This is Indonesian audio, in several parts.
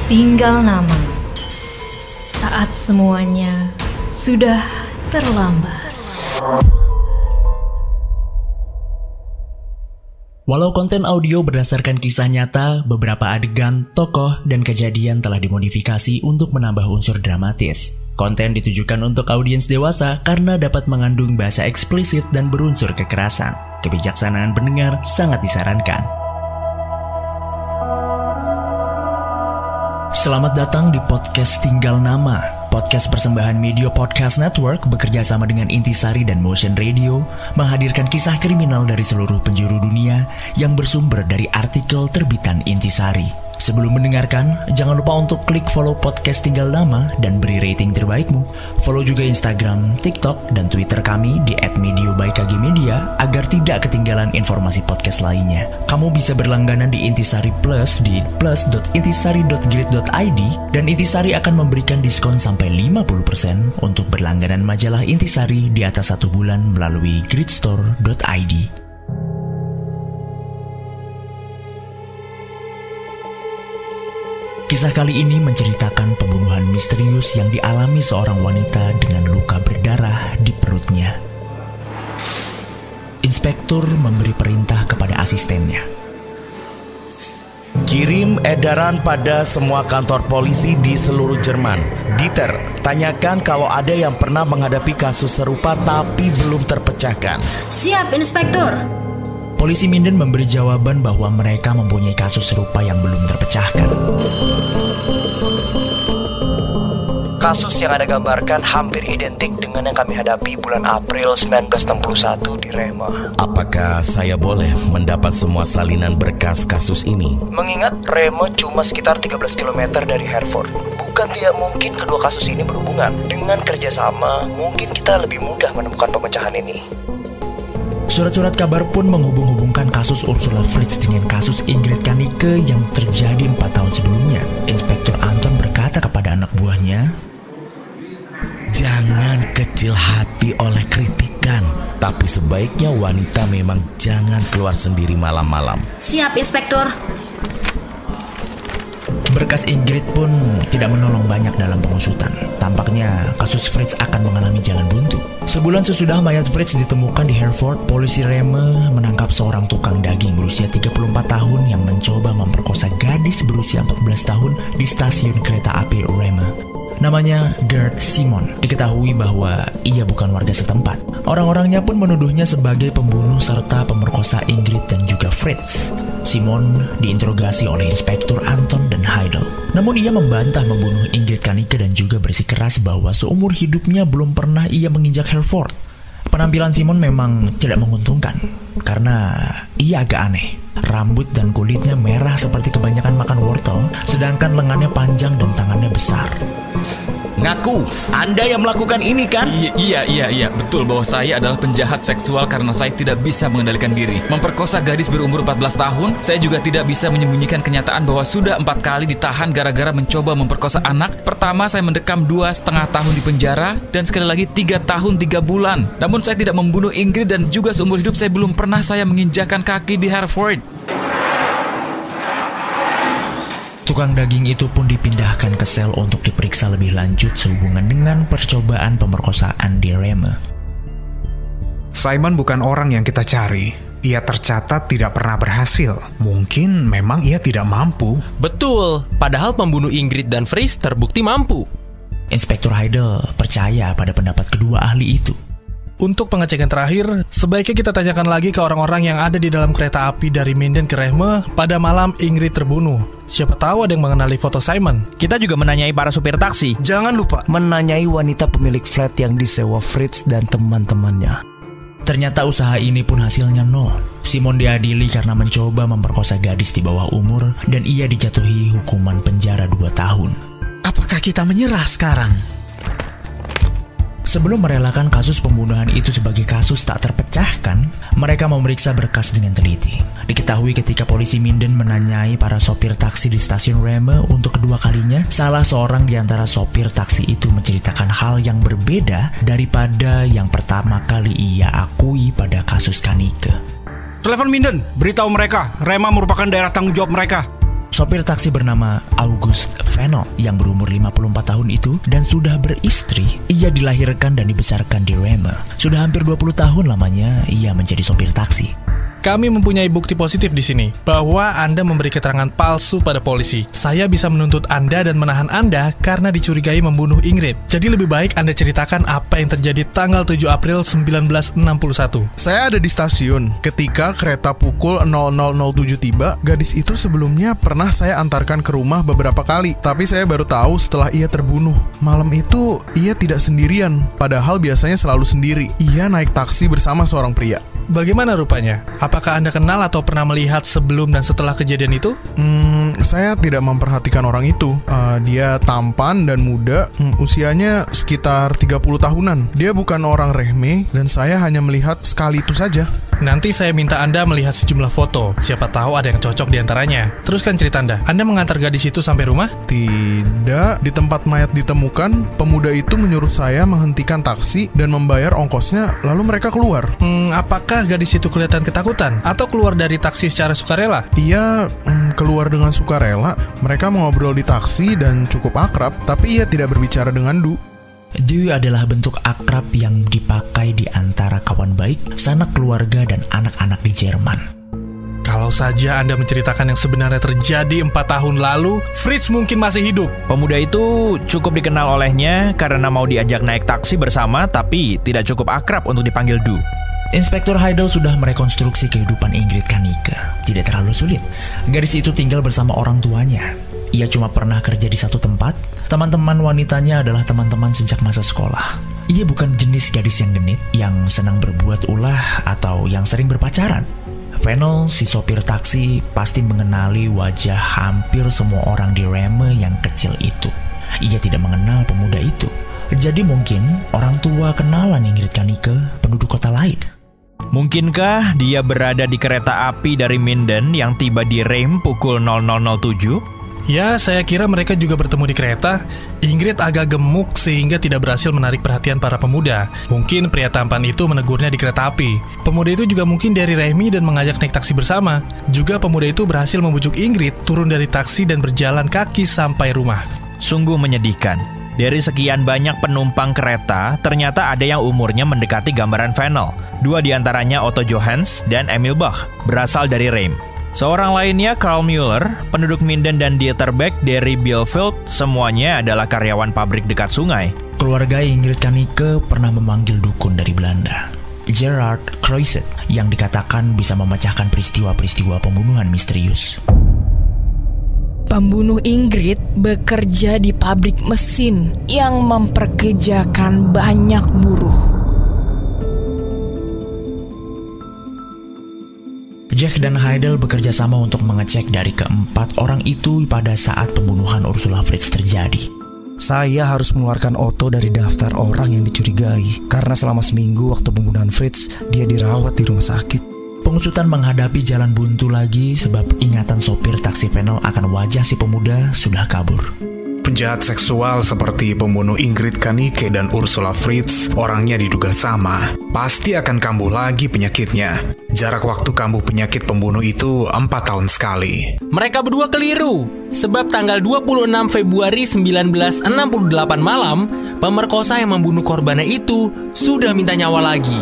tinggal nama. Saat semuanya sudah terlambat. Walau konten audio berdasarkan kisah nyata, beberapa adegan, tokoh, dan kejadian telah dimodifikasi untuk menambah unsur dramatis. Konten ditujukan untuk audiens dewasa karena dapat mengandung bahasa eksplisit dan berunsur kekerasan. Kebijaksanaan pendengar sangat disarankan. Selamat datang di podcast Tinggal Nama. Podcast persembahan Media Podcast Network bekerja sama dengan Intisari dan Motion Radio menghadirkan kisah kriminal dari seluruh penjuru dunia yang bersumber dari artikel terbitan Intisari. Sebelum mendengarkan, jangan lupa untuk klik follow podcast Tinggal Nama dan beri rating terbaikmu. Follow juga Instagram, TikTok, dan Twitter kami di @mediobyKGmedia agar tidak ketinggalan informasi podcast lainnya. Kamu bisa berlangganan di Intisari Plus di plus.intisari.grid.id dan Intisari akan memberikan diskon sampai 50% untuk berlangganan majalah Intisari di atas 1 bulan melalui gridstore.id. Kisah kali ini menceritakan pembunuhan misterius yang dialami seorang wanita dengan luka berdarah di perutnya. Inspektur memberi perintah kepada asistennya. Kirim edaran pada semua kantor polisi di seluruh Jerman. Dieter, tanyakan kalau ada yang pernah menghadapi kasus serupa tapi belum terpecahkan. Siap, Inspektur. Polisi Minden memberi jawaban bahwa mereka mempunyai kasus serupa yang belum terpecahkan. Kasus yang Anda gambarkan hampir identik dengan yang kami hadapi bulan April 1961 di Rema. Apakah saya boleh mendapat semua salinan berkas kasus ini? Mengingat Rema cuma sekitar 13 km dari Herford, bukan tidak mungkin kedua kasus ini berhubungan. Dengan kerjasama, mungkin kita lebih mudah menemukan pemecahan ini. Surat-surat kabar pun menghubung-hubungkan kasus Ursula Fritz dengan kasus Ingrid Kanicke yang terjadi 4 tahun sebelumnya. Inspektur Anton berkata kepada anak buahnya, "Jangan kecil hati oleh kritikan, tapi sebaiknya wanita memang jangan keluar sendiri malam-malam." Siap, Inspektur. Berkas Ingrid pun tidak menolong banyak dalam pengusutan. Tampaknya kasus Fritz akan mengalami jalan buntu. Sebulan sesudah mayat Fritz ditemukan di Herford, polisi Reme menangkap seorang tukang daging berusia 34 tahun yang mencoba memperkosa gadis berusia 14 tahun di stasiun kereta api Reme. Namanya Gerd Simon. Diketahui bahwa ia bukan warga setempat. Orang-orangnya pun menuduhnya sebagai pembunuh serta pemerkosa Ingrid dan juga Fritz. Simon diinterogasi oleh Inspektur Anton dan Heidel. Namun ia membantah membunuh Ingrid Kanicke dan juga bersikeras bahwa seumur hidupnya belum pernah ia menginjak Herford. Penampilan Simon memang tidak menguntungkan karena ia agak aneh. Rambut dan kulitnya merah seperti kebanyakan makan wortel, sedangkan lengannya panjang dan tangannya besar. Ngaku, Anda yang melakukan ini kan? Iya, betul bahwa saya adalah penjahat seksual karena saya tidak bisa mengendalikan diri. Memperkosa gadis berumur 14 tahun, saya juga tidak bisa menyembunyikan kenyataan bahwa sudah 4 kali ditahan gara-gara mencoba memperkosa anak. Pertama saya mendekam 2,5 tahun di penjara, dan sekali lagi 3 tahun 3 bulan. Namun saya tidak membunuh Ingrid dan juga seumur hidup saya belum pernah saya menginjakan kaki di Herford. Tukang daging itu pun dipindahkan ke sel untuk diperiksa lebih lanjut sehubungan dengan percobaan pemerkosaan di Reme. Simon bukan orang yang kita cari. Ia tercatat tidak pernah berhasil. Mungkin memang ia tidak mampu. Betul, padahal pembunuh Ingrid dan Fritz terbukti mampu. Inspektur Heidel percaya pada pendapat kedua ahli itu. Untuk pengecekan terakhir, sebaiknya kita tanyakan lagi ke orang-orang yang ada di dalam kereta api dari Minden ke Reme pada malam Ingrid terbunuh. Siapa tahu ada yang mengenali foto Simon. Kita juga menanyai para supir taksi. Jangan lupa menanyai wanita pemilik flat yang disewa Fritz dan teman-temannya. Ternyata usaha ini pun hasilnya nol. Simon diadili karena mencoba memperkosa gadis di bawah umur dan ia dijatuhi hukuman penjara 2 tahun. Apakah kita menyerah sekarang? Sebelum merelakan kasus pembunuhan itu sebagai kasus tak terpecahkan, mereka memeriksa berkas dengan teliti. Diketahui ketika polisi Minden menanyai para sopir taksi di stasiun Reme untuk kedua kalinya, salah seorang di antara sopir taksi itu menceritakan hal yang berbeda daripada yang pertama kali ia akui pada kasus Kanicke. Telepon Minden, beritahu mereka, Rema merupakan daerah tanggung jawab mereka. Sopir taksi bernama August Fennell yang berumur 54 tahun itu dan sudah beristri. Ia dilahirkan dan dibesarkan di Reme. Sudah hampir 20 tahun lamanya ia menjadi sopir taksi. Kami mempunyai bukti positif di sini bahwa Anda memberi keterangan palsu pada polisi. Saya bisa menuntut Anda dan menahan Anda karena dicurigai membunuh Ingrid. Jadi lebih baik Anda ceritakan apa yang terjadi tanggal 7 April 1961. Saya ada di stasiun. Ketika kereta pukul 00.07 tiba, gadis itu sebelumnya pernah saya antarkan ke rumah beberapa kali. Tapi saya baru tahu setelah ia terbunuh. Malam itu ia tidak sendirian, padahal biasanya selalu sendiri. Ia naik taksi bersama seorang pria. Bagaimana rupanya? Apakah Anda kenal atau pernah melihat sebelum dan setelah kejadian itu? Saya tidak memperhatikan orang itu. Dia tampan dan muda, usianya sekitar 30 tahunan. Dia bukan orang rehme dan saya hanya melihat sekali itu saja. Nanti saya minta Anda melihat sejumlah foto. Siapa tahu ada yang cocok di antaranya. Teruskan cerita Anda. Anda mengantar gadis itu sampai rumah? Tidak. Di tempat mayat ditemukan, pemuda itu menyuruh saya menghentikan taksi dan membayar ongkosnya, lalu mereka keluar. Apakah gadis itu kelihatan ketakutan? Atau keluar dari taksi secara sukarela? Ia keluar dengan sukarela. Mereka mengobrol di taksi dan cukup akrab, tapi ia tidak berbicara dengan Du. Du adalah bentuk akrab yang dipakai di antara kawan baik, sanak keluarga, dan anak-anak di Jerman. Kalau saja Anda menceritakan yang sebenarnya terjadi 4 tahun lalu, Fritz mungkin masih hidup. Pemuda itu cukup dikenal olehnya karena mau diajak naik taksi bersama, tapi tidak cukup akrab untuk dipanggil Du. Inspektur Heidel sudah merekonstruksi kehidupan Ingrid Kanicke. Tidak terlalu sulit. Gadis itu tinggal bersama orang tuanya. Ia cuma pernah kerja di satu tempat. Teman-teman wanitanya adalah teman-teman sejak masa sekolah. Ia bukan jenis gadis yang genit, yang senang berbuat ulah, atau yang sering berpacaran. Fennell, si sopir taksi, pasti mengenali wajah hampir semua orang di Reme yang kecil itu. Ia tidak mengenal pemuda itu. Jadi mungkin orang tua kenalan Ingrid Kanicke penduduk kota lain. Mungkinkah dia berada di kereta api dari Minden yang tiba di Reme pukul 00.07? Ya, saya kira mereka juga bertemu di kereta. Ingrid agak gemuk sehingga tidak berhasil menarik perhatian para pemuda. Mungkin pria tampan itu menegurnya di kereta api. Pemuda itu juga mungkin dari Remi dan mengajak naik taksi bersama. Juga pemuda itu berhasil membujuk Ingrid turun dari taksi dan berjalan kaki sampai rumah. Sungguh menyedihkan. Dari sekian banyak penumpang kereta, ternyata ada yang umurnya mendekati gambaran Fennell. 2 diantaranya Otto Johans dan Emil Bach, berasal dari Reme. Seorang lainnya Karl Müller, penduduk Minden, dan Dieter Beck dari Bielefeld, semuanya adalah karyawan pabrik dekat sungai. Keluarga Ingrid Kanicke pernah memanggil dukun dari Belanda, Gerard Croiset, yang dikatakan bisa memecahkan peristiwa-peristiwa pembunuhan misterius. Pembunuh Ingrid bekerja di pabrik mesin yang memperkerjakan banyak buruh. Jack dan Heidel bekerja sama untuk mengecek dari keempat orang itu pada saat pembunuhan Ursula Fritz terjadi. Saya harus mengeluarkan Otto dari daftar orang yang dicurigai karena selama seminggu waktu pembunuhan Fritz, dia dirawat di rumah sakit. Pengusutan menghadapi jalan buntu lagi sebab ingatan sopir taksi Fennell akan wajah si pemuda sudah kabur. Penjahat seksual seperti pembunuh Ingrid Kanicke dan Ursula Fritz, orangnya diduga sama. Pasti akan kambuh lagi penyakitnya. Jarak waktu kambuh penyakit pembunuh itu 4 tahun sekali. Mereka berdua keliru, sebab tanggal 26 Februari 1968 malam, pemerkosa yang membunuh korbannya itu sudah minta nyawa lagi.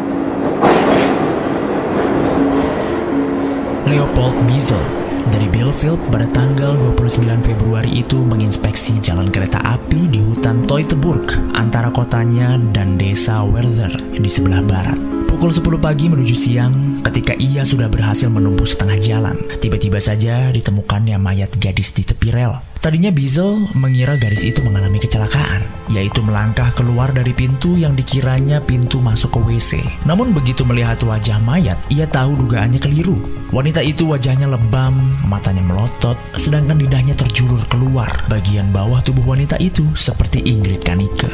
Leopold Biesel dari Bielefeld pada tanggal 29 Februari itu menginspeksi jalan kereta api di hutan Teutoburg antara kotanya dan desa Werther di sebelah barat. Pukul 10 pagi menuju siang, ketika ia sudah berhasil menempuh setengah jalan, tiba-tiba saja ditemukannya mayat gadis di tepi rel. Tadinya Biesel mengira gadis itu mengalami kecelakaan, yaitu melangkah keluar dari pintu yang dikiranya pintu masuk ke WC. Namun begitu melihat wajah mayat, ia tahu dugaannya keliru. Wanita itu wajahnya lebam, matanya melotot, sedangkan lidahnya terjulur keluar. Bagian bawah tubuh wanita itu seperti Ingrid Kanicke.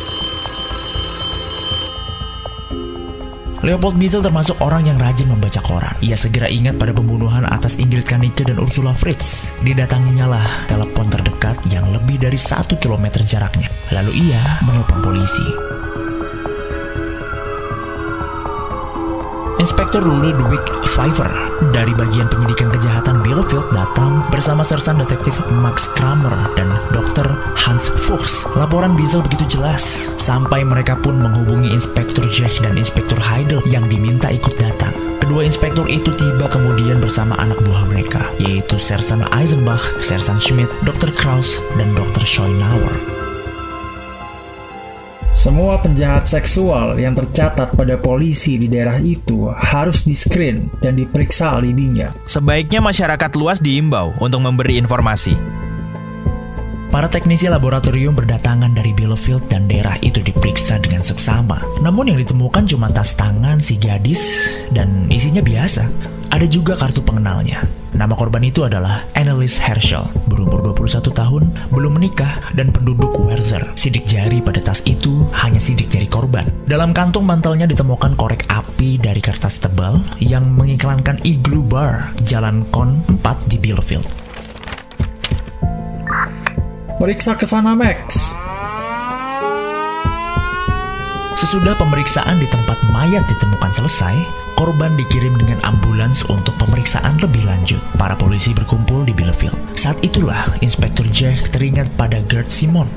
Leopold Biesel termasuk orang yang rajin membaca koran. Ia segera ingat pada pembunuhan atas Ingrid Kanicke dan Ursula Fritz. Didatanginya lah telepon terdekat yang lebih dari 1 kilometer jaraknya. Lalu ia menelpon polisi. Inspektur Ludwig Pfeiffer dari bagian penyidikan kejahatan Bielefeld Bielefeld datang bersama sersan detektif Max Kramer dan Dr. Hans Fuchs. Laporan Biesel begitu jelas, sampai mereka pun menghubungi Inspektur Jack dan Inspektur Heidel yang diminta ikut datang. Kedua inspektur itu tiba kemudian bersama anak buah mereka, yaitu Sersan Eisenbach, Sersan Schmidt, Dr. Kraus, dan Dr. Schoenauer. Semua penjahat seksual yang tercatat pada polisi di daerah itu harus di-screen dan diperiksa alibinya. Sebaiknya masyarakat luas diimbau untuk memberi informasi. Para teknisi laboratorium berdatangan dari Bielefeld dan daerah itu diperiksa dengan seksama. Namun yang ditemukan cuma tas tangan si gadis dan isinya biasa. Ada juga kartu pengenalnya. Nama korban itu adalah Annelies Herschel, berumur 21 tahun, belum menikah, dan penduduk Werther. Sidik jari pada tas itu hanya sidik jari korban. Dalam kantung mantelnya ditemukan korek api dari kertas tebal yang mengiklankan Igloo Bar, Jalan Kon 4 di Bielefeld. Periksa ke sana, Max. Sesudah pemeriksaan di tempat mayat ditemukan selesai, korban dikirim dengan ambulans untuk pemeriksaan lebih lanjut. Para polisi berkumpul di Bielefeld. Saat itulah Inspektur Jack teringat pada Gert Simon.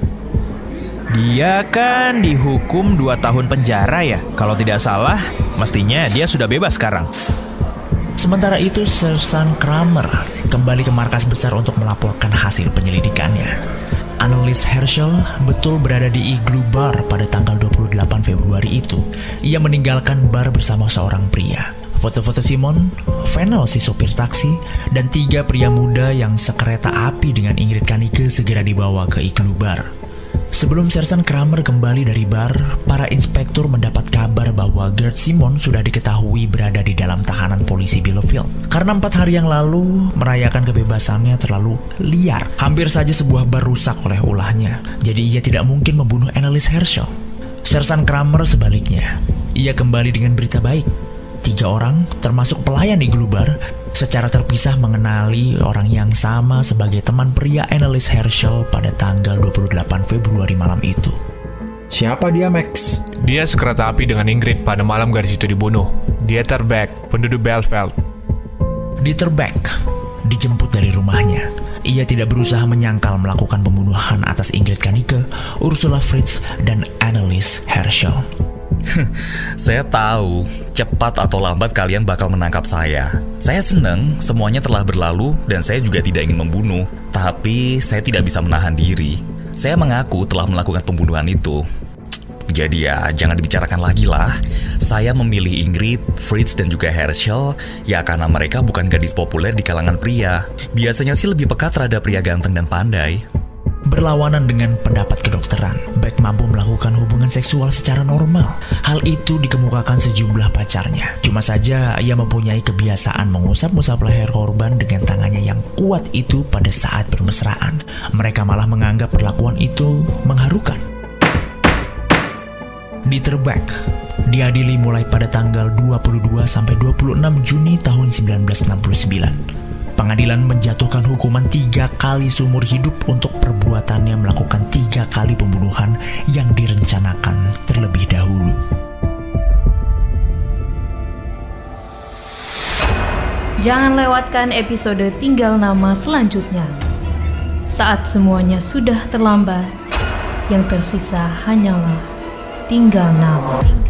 Dia kan dihukum 2 tahun penjara ya. Kalau tidak salah, mestinya dia sudah bebas sekarang. Sementara itu, Sersan Kramer kembali ke markas besar untuk melaporkan hasil penyelidikannya. Annelies Herschel betul berada di Igloo Bar pada tanggal 28 Februari itu. Ia meninggalkan bar bersama seorang pria. Foto-foto Simon, Fennel si sopir taksi, dan 3 pria muda yang sekereta api dengan Ingrid Kanike segera dibawa ke Igloo Bar. Sebelum Sersan Kramer kembali dari bar, para inspektur mendapat kabar bahwa Gert Simon sudah diketahui berada di dalam tahanan polisi Bielefeld. Karena 4 hari yang lalu merayakan kebebasannya terlalu liar, hampir saja sebuah bar rusak oleh ulahnya. Jadi ia tidak mungkin membunuh Annelies Herschel. Sersan Kramer sebaliknya, ia kembali dengan berita baik. 3 orang, termasuk pelayan Igloo Bar, secara terpisah mengenali orang yang sama sebagai teman pria Annelies Herschel pada tanggal 28 Februari malam itu. Siapa dia, Max? Dia sekereta api dengan Ingrid pada malam gadis itu dibunuh. Dieter Beck, penduduk Bielefeld. Dieter Beck dijemput dari rumahnya. Ia tidak berusaha menyangkal melakukan pembunuhan atas Ingrid Kanike, Ursula Fritz, dan Annelies Herschel. Saya tahu, cepat atau lambat kalian bakal menangkap saya. Saya senang semuanya telah berlalu dan saya juga tidak ingin membunuh. Tapi saya tidak bisa menahan diri. Saya mengaku telah melakukan pembunuhan itu. Jadi ya, jangan dibicarakan lagi lah. Saya memilih Ingrid, Fritz, dan juga Herschel ya karena mereka bukan gadis populer di kalangan pria. Biasanya sih lebih peka terhadap pria ganteng dan pandai. Berlawanan dengan pendapat kedokteran, Beck mampu melakukan hubungan seksual secara normal. Hal itu dikemukakan sejumlah pacarnya. Cuma saja ia mempunyai kebiasaan mengusap-usap leher korban dengan tangannya yang kuat itu pada saat bermesraan. Mereka malah menganggap perlakuan itu mengharukan. Dieter Beck diadili mulai pada tanggal 22 sampai 26 Juni tahun 1969. Pengadilan menjatuhkan hukuman 3 kali seumur hidup untuk perbuatannya melakukan 3 kali pembunuhan yang direncanakan terlebih dahulu. Jangan lewatkan episode Tinggal Nama selanjutnya. Saat semuanya sudah terlambat, yang tersisa hanyalah tinggal nama.